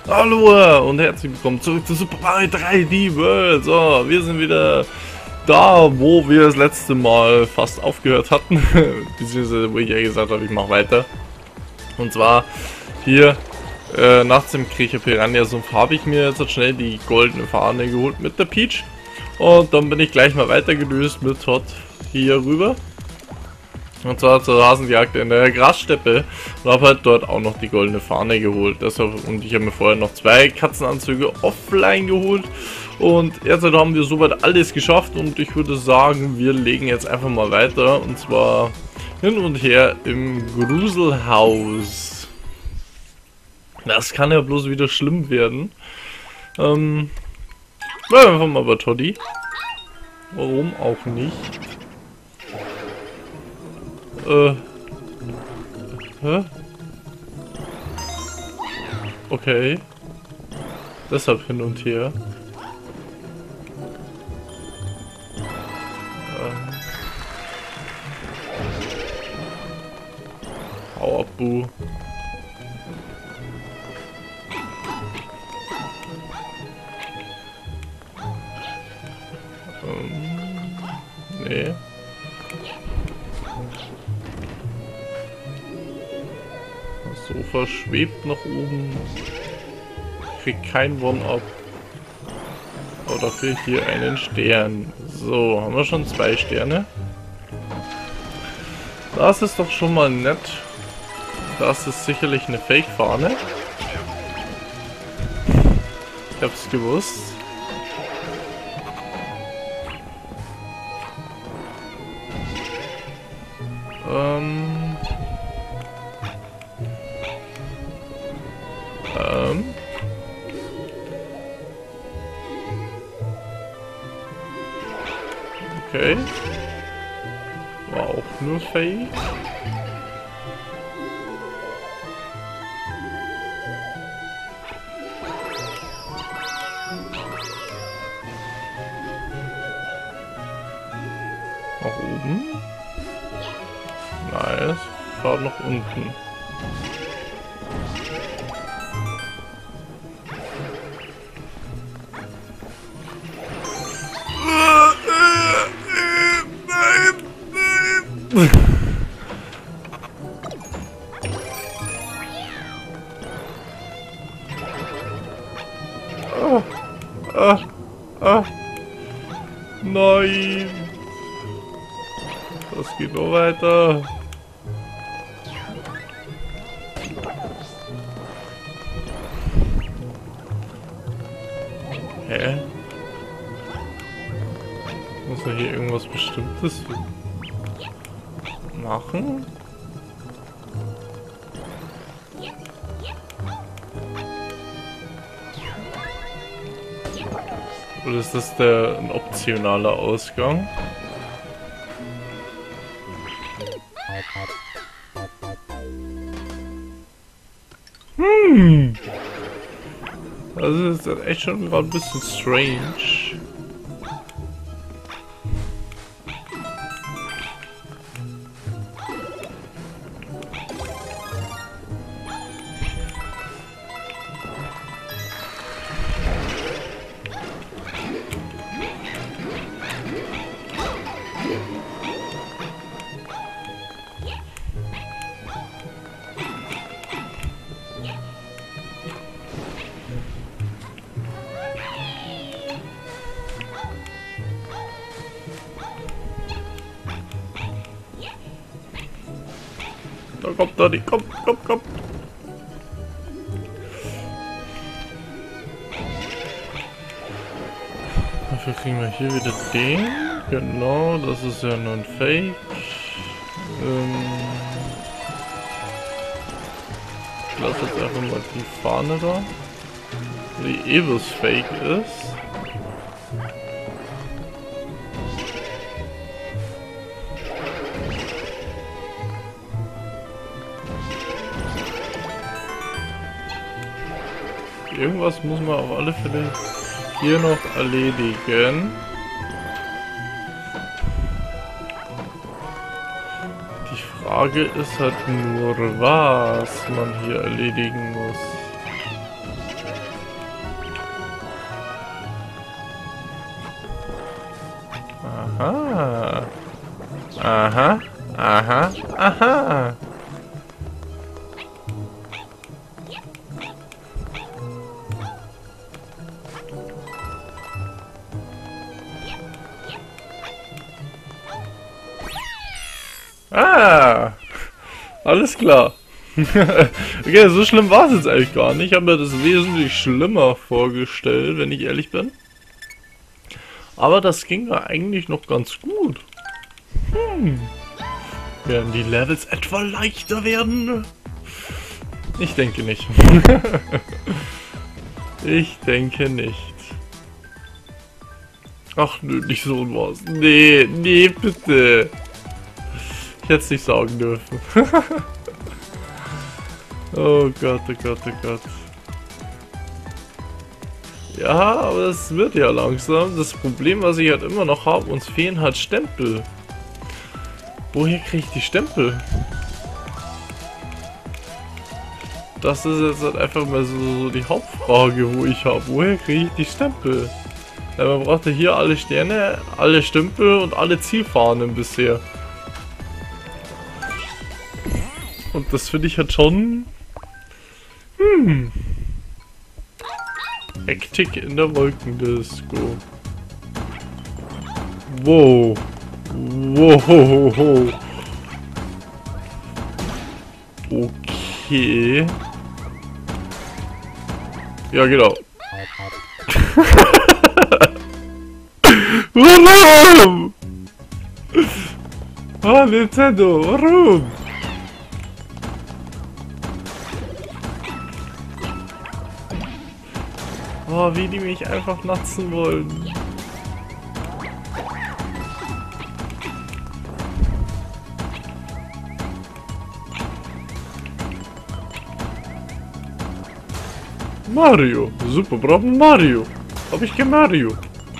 Hallo und herzlich willkommen zurück zu Super Mario 3D World. So, wir sind wieder da, wo wir das letzte Mal fast aufgehört hatten. Beziehungsweise, wo ich ja gesagt habe, ich mache weiter. Und zwar hier, nachts im Kriecher Piranha-Sumpf habe ich mir jetzt schnell die goldene Fahne geholt mit der Peach. Und dann bin ich gleich mal weitergedüst mit Todd hier rüber. Und zwar zur Hasenjagd in der Grassteppe und habe halt dort auch noch die goldene Fahne geholt. Deshalb, und ich habe mir vorher noch 2 Katzenanzüge offline geholt. Und jetzt haben wir soweit alles geschafft und ich würde sagen, wir legen jetzt einfach mal weiter. Und zwar hin und her im Gruselhaus. Das kann ja bloß wieder schlimm werden. Bleiben wir einfach mal bei Toddy. Warum auch nicht? Hä? Okay. Deshalb hin und her. Hau ab, Bu. Nee. Das Sofa schwebt nach oben. Ich krieg kein One-Up. Aber dafür hier einen Stern. So, haben wir schon 2 Sterne. Das ist doch schon mal nett. Das ist sicherlich eine Fake-Fahne. Ich hab's gewusst. Okay. War auch nur Fake. Nach oben. Nice. Gerade nach unten. Nein! Das geht noch weiter. Hä? Muss er hier irgendwas Bestimmtes machen? Oder ist das ein optionaler Ausgang? Also ist das echt schon gerade ein bisschen strange. Da kommt Daddy, komm. Dafür kriegen wir hier wieder den. Genau, das ist ja nur ein Fake. Ich lasse jetzt einfach mal die Fahne da. Die Evis Fake ist. Irgendwas muss man auf alle Fälle hier noch erledigen. Die Frage ist halt nur, was man hier erledigen muss. Aha. Aha. Aha. Aha. Ah. Alles klar. Okay, so schlimm war es jetzt eigentlich gar nicht. Ich habe mir das wesentlich schlimmer vorgestellt, wenn ich ehrlich bin. Aber das ging ja eigentlich noch ganz gut. Werden die Levels etwa leichter werden? Ich denke nicht. Ich denke nicht. Ach nö, nicht so was. Nee, nee, bitte. Ich hätte es nicht sagen dürfen. Oh Gott, oh Gott, oh Gott. Ja, aber es wird ja langsam. Das Problem, was ich halt immer noch habe, uns fehlen halt Stempel. Woher kriege ich die Stempel? Das ist jetzt halt einfach mal so die Hauptfrage, wo ich habe. Woher kriege ich die Stempel? Ja, man brauchte hier alle Sterne, alle Stempel und alle Zielfahnen bisher. Und das finde ich halt schon... Hektik in der Wolkendisco. Wow. Wow. Okay. Ja, genau. Warum? Oh, Nintendo, warum? Oh, wie die mich einfach natzen wollen. Mario. Super, brauchen Mario. Hab ich kein Mario.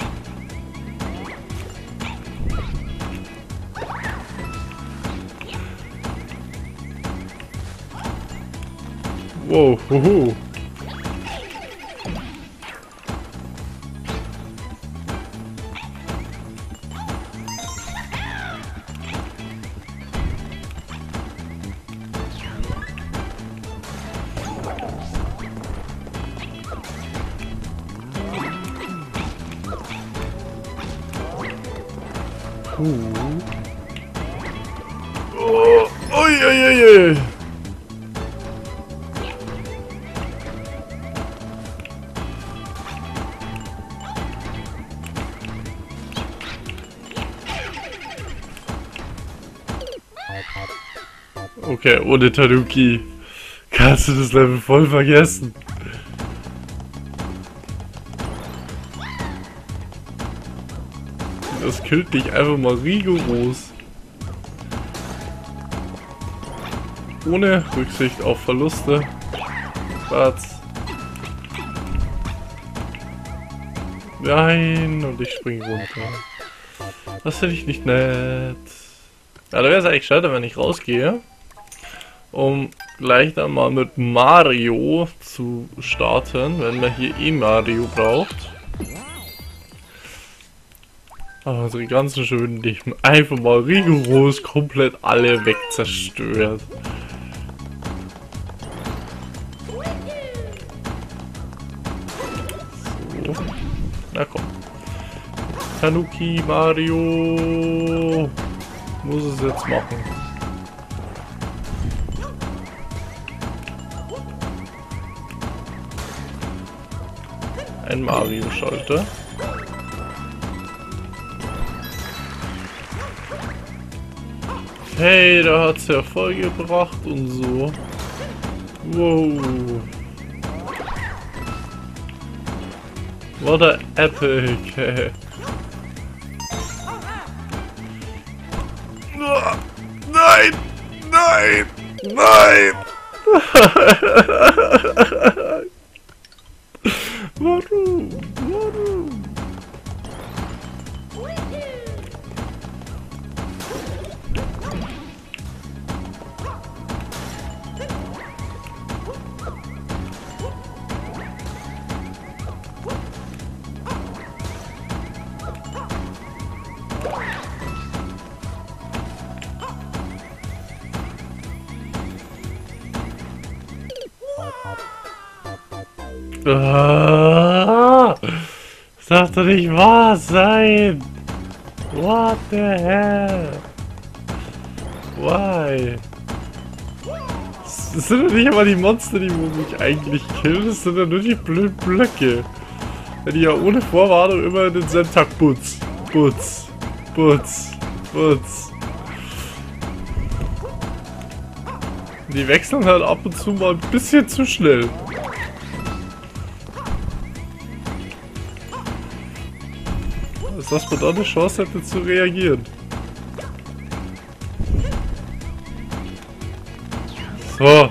Wow, hoho. Oh, oi, oi, oi, oi. Okay, ohne Tanuki kannst du das Level voll vergessen. Das killt dich einfach mal rigoros. Ohne Rücksicht auf Verluste. Batz. Nein, und ich spring runter. Das finde ich nicht nett. Ja, da wäre es eigentlich schade, wenn ich rausgehe. Um gleich dann mal mit Mario zu starten, wenn man hier eh Mario braucht. Aber unsere ganzen schönen Leben einfach mal rigoros komplett alle wegzerstört. So. Na komm. Tanuki Mario muss es jetzt machen. Ein Mario-Schalter. Hey, da hat's ja voll gebracht und so. Wow. What a epic. Hey. Nein! Nein! Nein! Warum? Warum? Das darf doch nicht wahr sein! What the hell? Why? Das sind doch nicht einmal die Monster, die mich eigentlich killen, das sind ja nur die blöden Blöcke. Wenn die ja ohne Vorwarnung immer in denselben Tag putz. Die wechseln halt ab und zu mal ein bisschen zu schnell. Dass man da eine Chance hätte zu reagieren. So.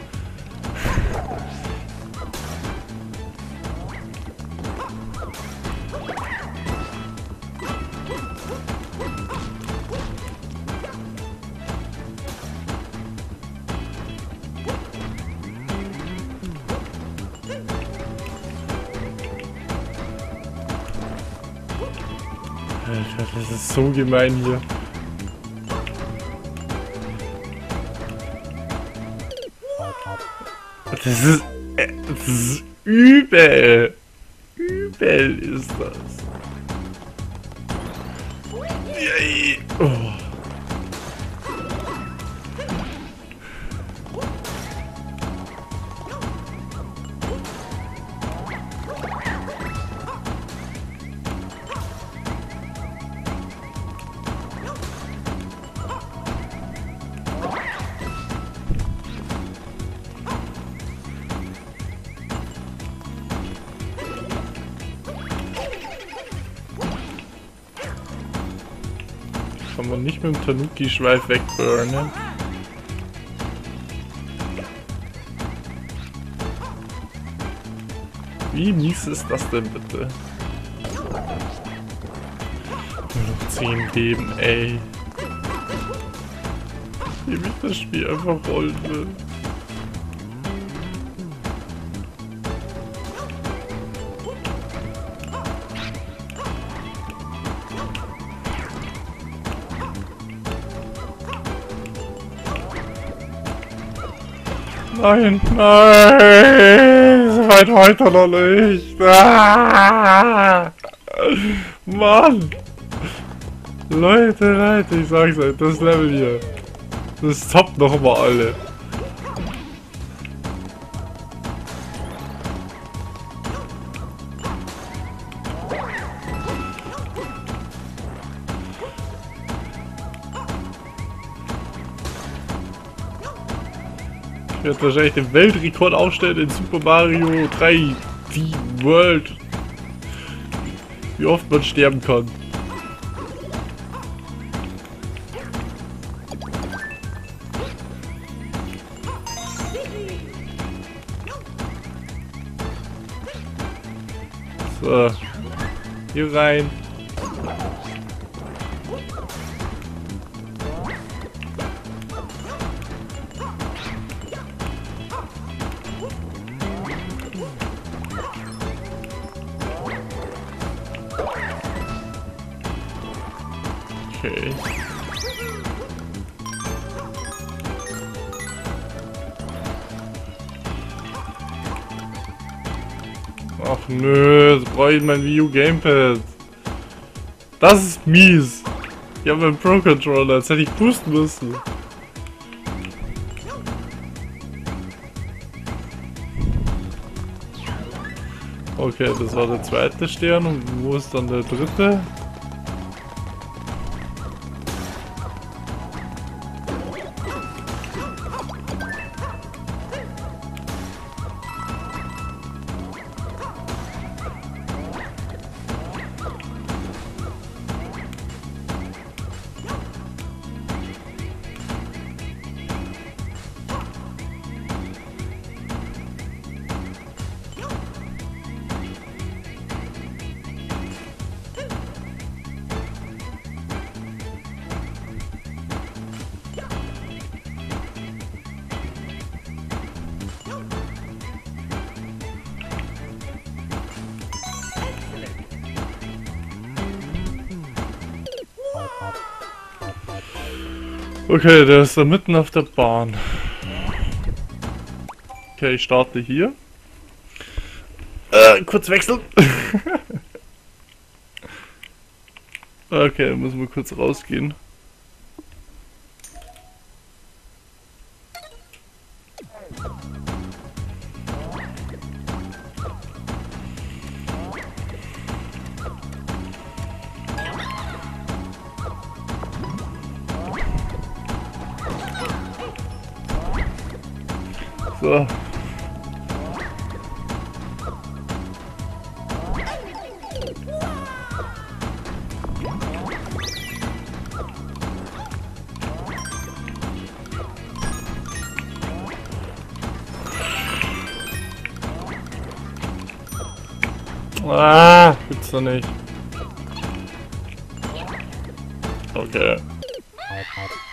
Alter, das ist so gemein hier. Das ist übel. Übel ist das. Yay. Oh. Kann man nicht mit dem Tanuki-Schweif wegburnen. Wie mies ist das denn bitte? Nur noch 10 Leben, ey. Wie mich das Spiel einfach rollen will. Nein, nein, so weit weiter noch nicht. Ah, Mann! Leute, ich sag's euch, das Level hier, das toppt noch mal alle. Ich werde wahrscheinlich den Weltrekord aufstellen in Super Mario 3D World. Wie oft man sterben kann. So. Hier rein. Okay. Ach nö, jetzt brauche ich mein Wii U Gamepad. Das ist mies. Ich habe einen Pro Controller, jetzt hätte ich boosten müssen. Okay, das war der zweite Stern und wo ist dann der dritte? Okay, der ist da mitten auf der Bahn. Okay, ich starte hier. Kurz wechseln. Okay, müssen wir kurz rausgehen. So. Ah, gibt's doch nicht. Okay.